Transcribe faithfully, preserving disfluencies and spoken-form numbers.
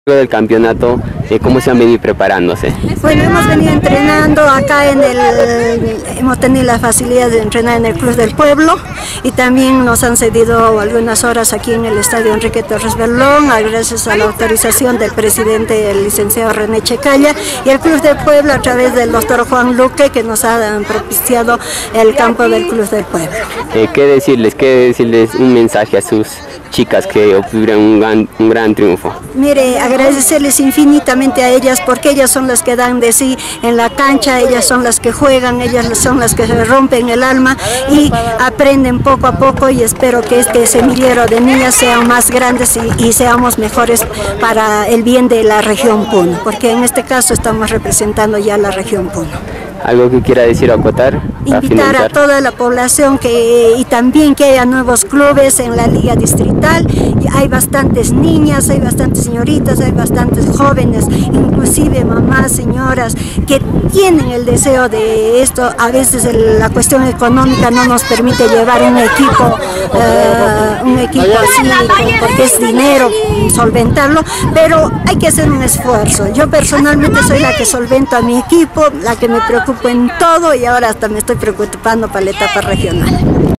del campeonato, eh, ¿cómo se han venido preparándose? Bueno, hemos venido entrenando acá en el, hemos tenido la facilidad de entrenar en el Club del Pueblo y también nos han cedido algunas horas aquí en el Estadio Enrique Torres Berlón, gracias a la autorización del presidente, el licenciado René Checalla, y el Club del Pueblo a través del doctor Juan Luque, que nos ha propiciado el campo del Club del Pueblo. Eh, ¿Qué decirles? ¿Qué decirles un mensaje a sus chicas que obtuvieron un gran, un gran triunfo? Mire, agradecerles infinitamente a ellas porque ellas son las que dan de sí en la cancha, ellas son las que juegan, ellas son las que se rompen el alma y aprenden poco a poco, y espero que este semillero de niñas sean más grandes y, y seamos mejores para el bien de la región Puno, porque en este caso estamos representando ya la región Puno. ¿Algo que quiera decir o acotar? Invitar a toda la población que, y también que haya nuevos clubes en la liga distrital. Hay bastantes niñas, hay bastantes señoritas, hay bastantes jóvenes, inclusive mamás, señoras, que tienen el deseo de esto. A veces la cuestión económica no nos permite llevar un equipo, uh, un equipo así, porque es dinero solventarlo, pero hay que hacer un esfuerzo. Yo personalmente soy la que solvento a mi equipo, la que me preocupa en todo, y ahora hasta me estoy preocupando para la etapa regional.